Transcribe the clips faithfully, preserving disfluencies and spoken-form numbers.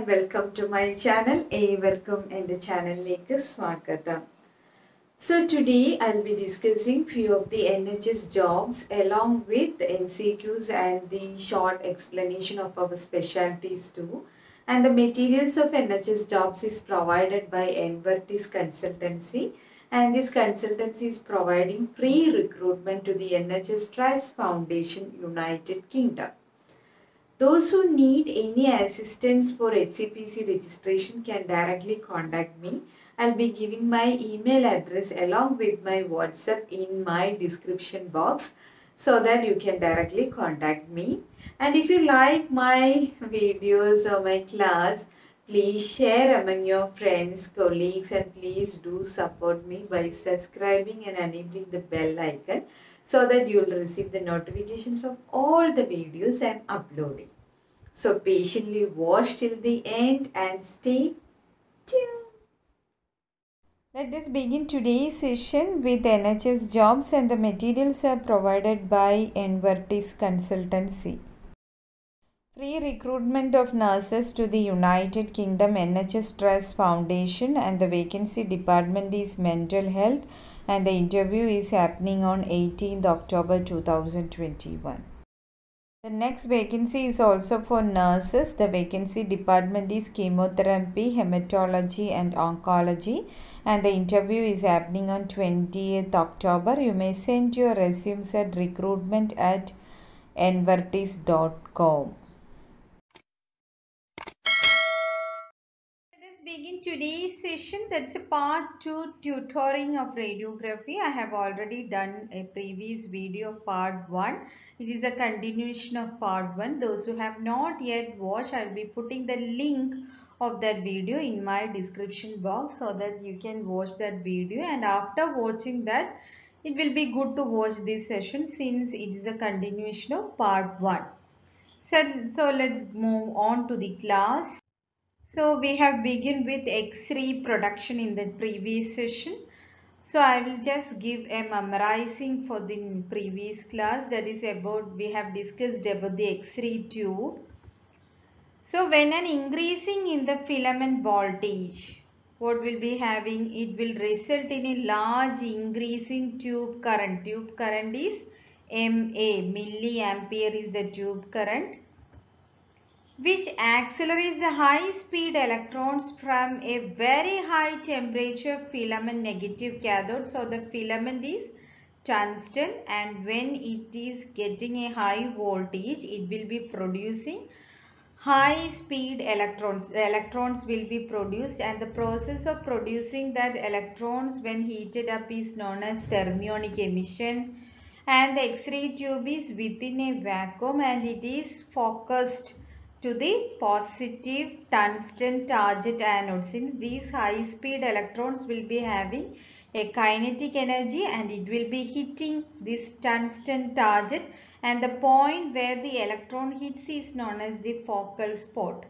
welcome to my channel. ഏവർക്കും എൻ്റെ ചാനലിലേക്ക് സ്വാഗതം. So today I'll be discussing few of the N H S jobs along with the M C Qs and the short explanation of our specialties too. And the materials of N H S jobs is provided by Envertis Consultancy, and this consultancy is providing free recruitment to the N H S Trust Foundation, United Kingdom. Those who need any assistance for H C P C registration can directly contact me. I'll be giving my email address along with my WhatsApp in my description box so that you can directly contact me. And if you like my videos or my class, please share among your friends, colleagues, and please do support me by subscribing and enabling the bell icon so that you will receive the notifications of all the videos I'm uploading. So patiently watch till the end and stay tuned. Let us begin today's session with N H S jobs, and the materials are provided by Envertis Consultancy. Free recruitment of nurses to the United Kingdom N H S Trust Foundation, and the vacancy department is mental health, and the interview is happening on eighteenth October two thousand twenty-one. The next vacancy is also for nurses. The vacancy department is chemotherapy, hematology and oncology, and the interview is happening on twentieth October. You may send your resumes at recruitment at envertis dot com. Let us begin today's session. That's a part two tutoring of radiography. I have already done a previous video of part one. It is a continuation of part one. Those who have not yet watched, I'll be putting the link of that video in my description box so that you can watch that video, and after watching that it will be good to watch this session since it is a continuation of part one. So, so let's move on to the class. So we have begun with X-ray production in the previous session. So I will just give a memorizing for the previous class, that is about, we have discussed about the X-ray tube. So when an increasing in the filament voltage, what will be having, it will result in a large increasing tube current. Tube current is M A, milliampere is the tube current, which accelerates the high speed electrons from a very high temperature filament negative cathode. So the filament is tungsten, and when it is getting a high voltage, it will be producing high speed electrons. The electrons will be produced, and the process of producing that electrons when heated up is known as thermionic emission. And the X-ray tube is within a vacuum, and it is focused to the positive tungsten target anode. Since these high speed electrons will be having a kinetic energy, and it will be hitting this tungsten target, and the point where the electron hits is known as the focal spot.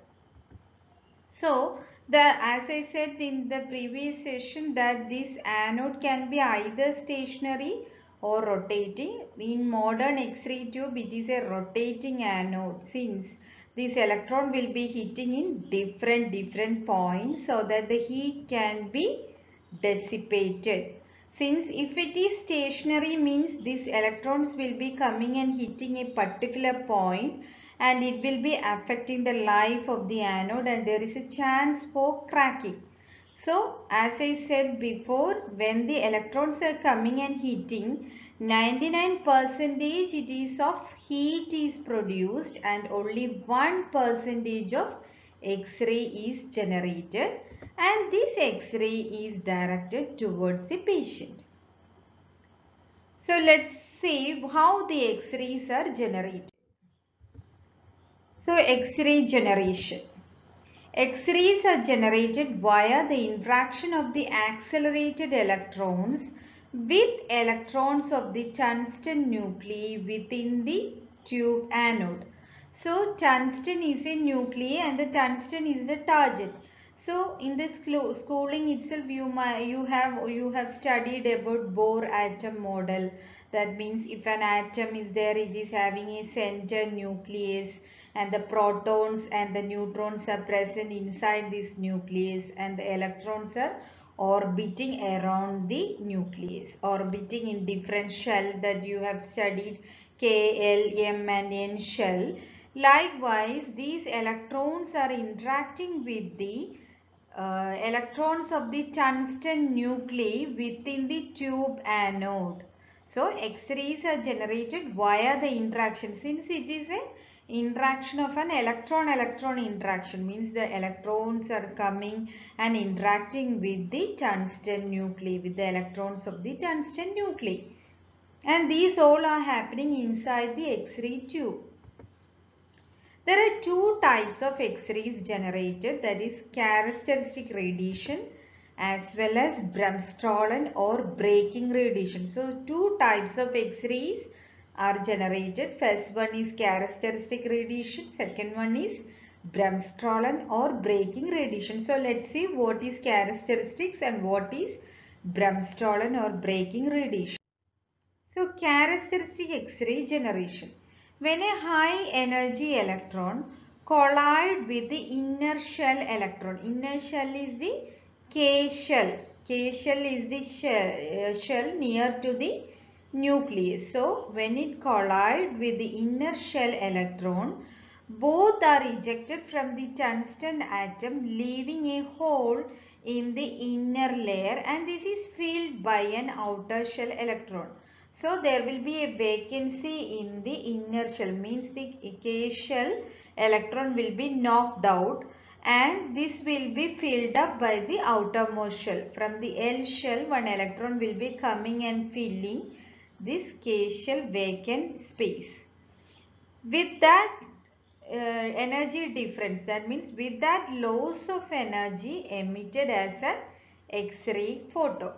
So the as I said in the previous session, that this anode can be either stationary or rotating. In modern X-ray tube, it is a rotating anode, since this electron will be hitting in different different points so that the heat can be dissipated. Since if it is stationary, means these electrons will be coming and hitting a particular point, and it will be affecting the life of the anode, and there is a chance for cracking. So as I said before, when the electrons are coming and hitting, ninety-nine percent it is of heat is produced, and only one percentage of X-ray is generated, and this X-ray is directed towards the patient. So let's see how the X-rays are generated. So X-ray generation. X-rays are generated via the interaction of the accelerated electrons with electrons of the tungsten nuclei within the tube anode. So tungsten is a nuclei, and the tungsten is the target. So in the schooling itself, you might you have you have studied about Bohr atom model. That means if an atom is there, it is having a center nucleus, and the protons and the neutrons are present inside this nucleus, and the electrons are orbiting around the nucleus, orbiting in different shell that you have studied, K, L, M and N shell. Likewise, these electrons are interacting with the uh, electrons of the tungsten nuclei within the tube anode. So, X-rays are generated via the interaction. Since it is a interaction of an electron-electron interaction, means the electrons are coming and interacting with the tungsten nuclei, with the electrons of the tungsten nuclei. And these all are happening inside the X-ray tube. There are two types of X-rays generated, that is characteristic radiation as well as Bremsstrahlung or breaking radiation. So two types of X-rays are generated. First one is characteristic radiation, second one is Bremsstrahlung or breaking radiation. So let's see what is characteristics and what is Bremsstrahlung or breaking radiation. So characteristic X-ray generation. When a high energy electron collide with the inner shell electron, inner shell is the K shell, K shell is the shell, uh, shell near to the nucleus. So when it collide with the inner shell electron, both are ejected from the tungsten atom, leaving a hole in the inner layer, and this is filled by an outer shell electron. So there will be a vacancy in the inner shell, means the K shell electron will be knocked out, and this will be filled up by the outermost shell. From the L shell, one electron will be coming and filling this K shell vacant space. With that uh, energy difference, that means with that loss of energy emitted as an X-ray photon.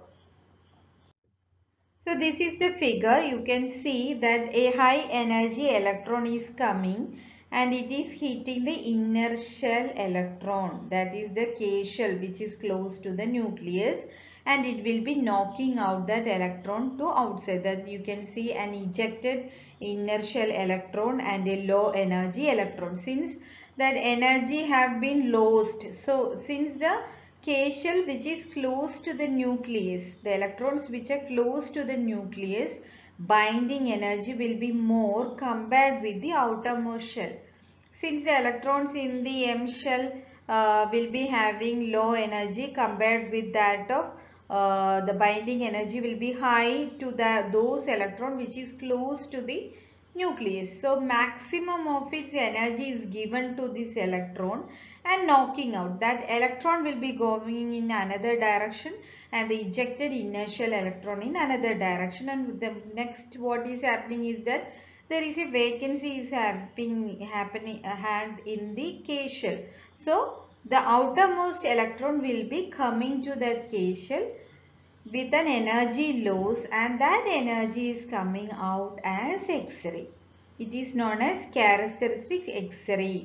So this is the figure. You can see that a high energy electron is coming and it is hitting the inner shell electron, that is the K shell, which is close to the nucleus, and it will be knocking out that electron to outside. That you can see an ejected inner shell electron and a low energy electron. Since that energy have been lost, so since the K shell which is close to the nucleus, the electrons which are close to the nucleus, binding energy will be more compared with the outermost shell. Since the electrons in the M shell uh, will be having low energy compared with that of uh, the binding energy will be high to the those electron which is close to the nucleus. So maximum of its energy is given to this electron and knocking out. That electron will be going in another direction and the ejected inner shell electron in another direction, and the next what is happening is that there is a vacancy is happening happening uh, hand in the K shell. So the outermost electron will be coming to that K shell with an energy loss, and that energy is coming out as X-ray. It is known as characteristic X-ray.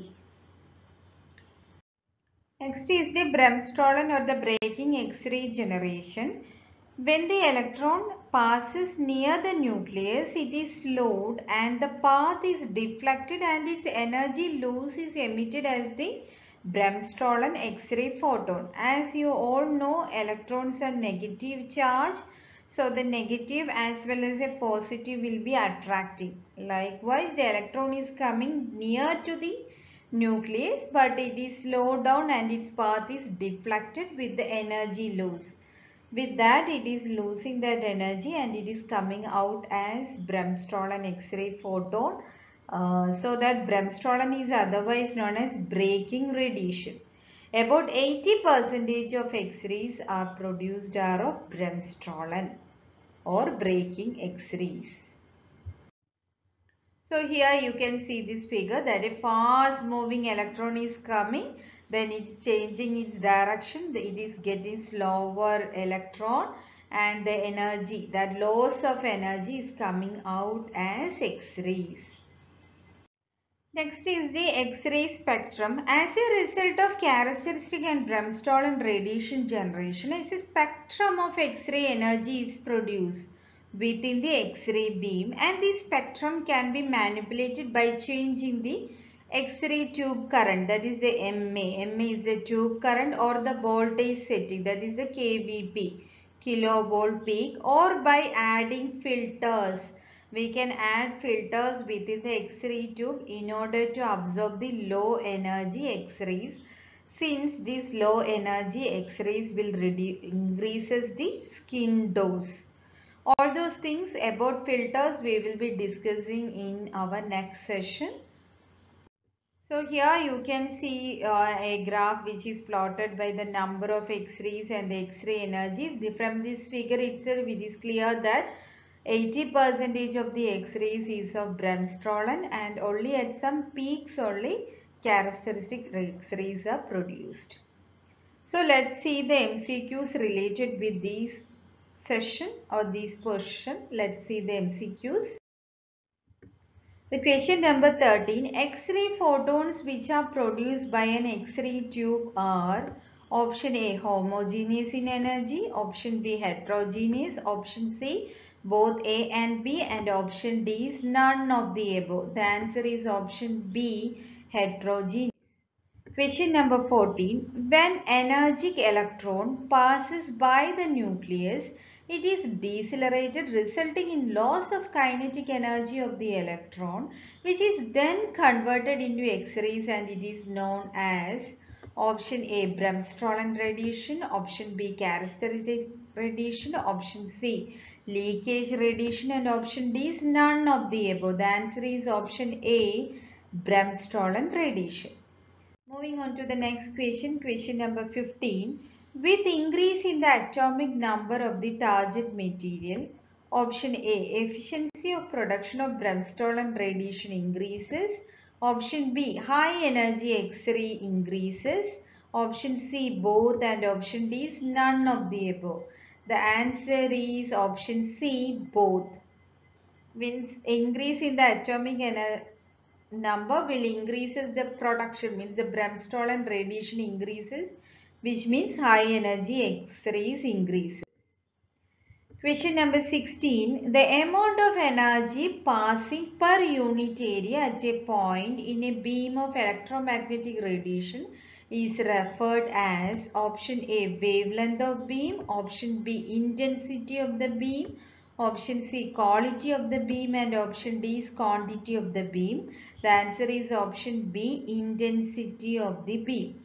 Next is the Bremsstrahlung or the breaking X-ray generation. When the electron passes near the nucleus, it is slowed and the path is deflected and its energy loss is emitted as the Bremsstrahlung X-ray photon. As you all know, electrons are negative charge. So the negative as well as a positive will be attracting. Likewise, the electron is coming near to the nucleus, but it is slowed down and its path is deflected with the energy loss. With that, it is losing that energy and it is coming out as Bremsstrahlung X-ray photon. Uh, so that Bremsstrahlung is otherwise known as breaking radiation. About eighty percent of X-rays are produced are of Bremsstrahlung or breaking X-rays. So here you can see this figure that a fast moving electron is coming, then it's changing its direction, it is getting slower electron, and the energy, that loss of energy is coming out as X-rays. Next is the X-ray spectrum. As a result of characteristic and Bremsstrahlung radiation generation, a spectrum of X-ray energy is produced within the X-ray beam, and this spectrum can be manipulated by changing the X-ray tube current, that is the M A. M A is the tube current, or the voltage setting, that is the K V P, kilovolt peak, or by adding filters. We can add filters within the X-ray tube in order to absorb the low energy X-rays. Since these low energy X-rays will reduce increases the skin dose. All those things about filters we will be discussing in our next session. So here you can see uh, a graph which is plotted by the number of X-rays and the X-ray energy. The, from this figure itself it is clear that eighty percent of the X-rays is of bremsstrahlung, and only at some peaks only characteristic X-rays are produced. So let's see the M C Qs related with this session or this portion. Let's see the M C Qs. The question number thirteen, X-ray photons which are produced by an X-ray tube are option A homogeneous in energy, option B heterogeneous, option C both A and B, and option D is none of the above. The answer is option B heterogeneous. Question number fourteen. When energic electron passes by the nucleus, it is decelerated, resulting in loss of kinetic energy of the electron, which is then converted into X-rays, and it is known as option A bremsstrahlung radiation, option B characteristic radiation, option C leakage radiation, and option D is none of the above. The answer is option A bremsstrahlung radiation. Moving on to the next question, question number fifteen. With increase in the atomic number of the target material, option A, efficiency of production of bremsstrahlung radiation increases. Option B, high energy X-ray increases. Option C, both, and option D is none of the above. The answer is option C, both. Means increase in the atomic energy number will increases the production, means the bremsstrahlung radiation increases, which means high energy X-rays increases. Question number sixteen. The amount of energy passing per unit area at a point in a beam of electromagnetic radiation is referred as option A wavelength of beam, option B intensity of the beam, option C quality of the beam, and option D is quantity of the beam. The answer is option B intensity of the beam.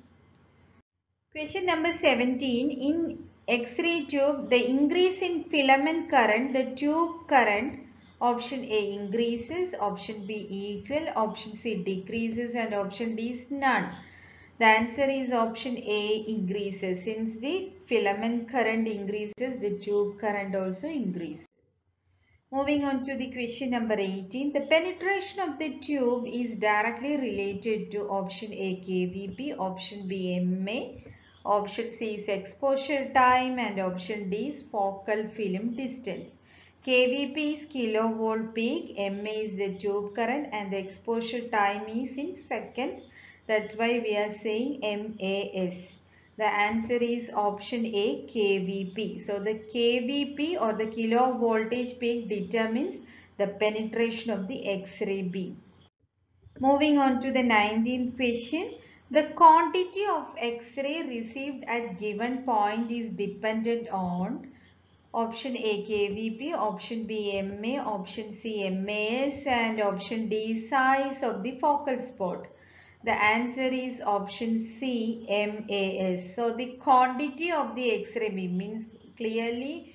Question number seventeen. In X-ray tube, the increase in filament current, the tube current, option A increases, option B equal, option C decreases, and option D is none. The answer is option A increases. Since the filament current increases, the tube current also increases. Moving on to the question number eighteen. The penetration of the tube is directly related to option A K V P, option B M A, option C is exposure time, and option D is focal film distance. K V P is kilovolt peak, M A is the tube current, and the exposure time is in seconds. That's why we are saying M A S. The answer is option A K V P. So the K V P or the kilo voltage peak determines the penetration of the X-ray beam. Moving on to the nineteenth question. The quantity of X-ray received at given point is dependent on option A K V P, option B M A, option C M A S, and option D size of the focal spot. The answer is option C M A S. So the quantity of the X-ray beam means clearly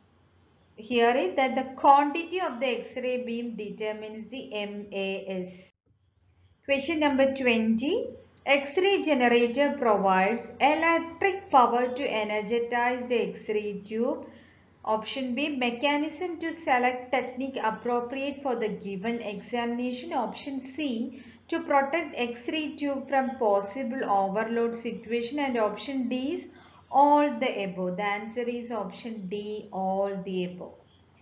here is that the quantity of the X-ray beam determines the M A S. Question number twenty. X-ray generator provides electric power to energize the X-ray tube. Option B, mechanism to select technique appropriate for the given examination. Option C, to protect X-ray tube from possible overload situation, and option D is all the above. The answer is option D, all the above.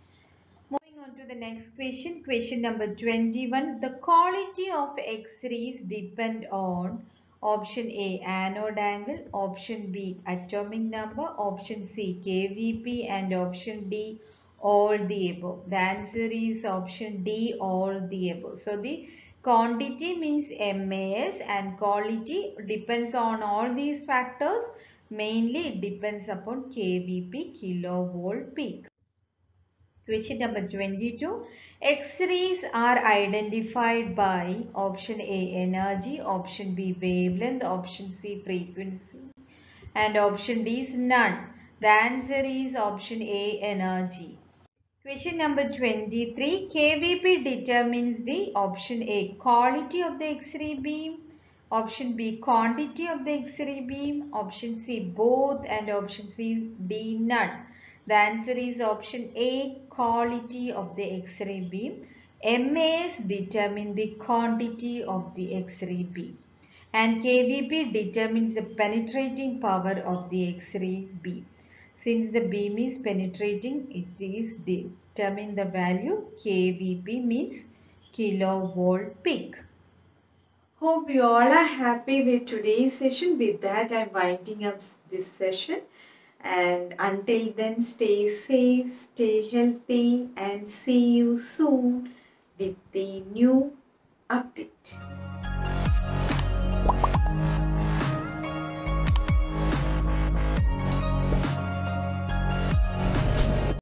Moving on to the next question, question number twenty-one. The quality of X-rays depend on option A anode angle, option B atomic number, option C K V P, and option D all the above. The answer is option D all the above. So the quantity means M A S, and quality depends on all these factors. Mainly it depends upon K V P, kilovolt peak. Question number twenty-two. X-rays are identified by option A energy, option B wavelength, option C frequency, and option D is none. The answer is option A energy. Question number twenty-three. K V P determines the option A quality of the X-ray beam, option B quantity of the X-ray beam, option C both, and option C D none. The answer is option A quality of the X-ray beam. M A S determine the quantity of the X-ray beam, and K V P determines the penetrating power of the X-ray beam. Since the beam is penetrating, it is determine the value. K V P means kilovolt peak. Hope you all are happy with today's session. With that, I'm winding up this session. And until then, stay safe, stay healthy, and see you soon with the new update.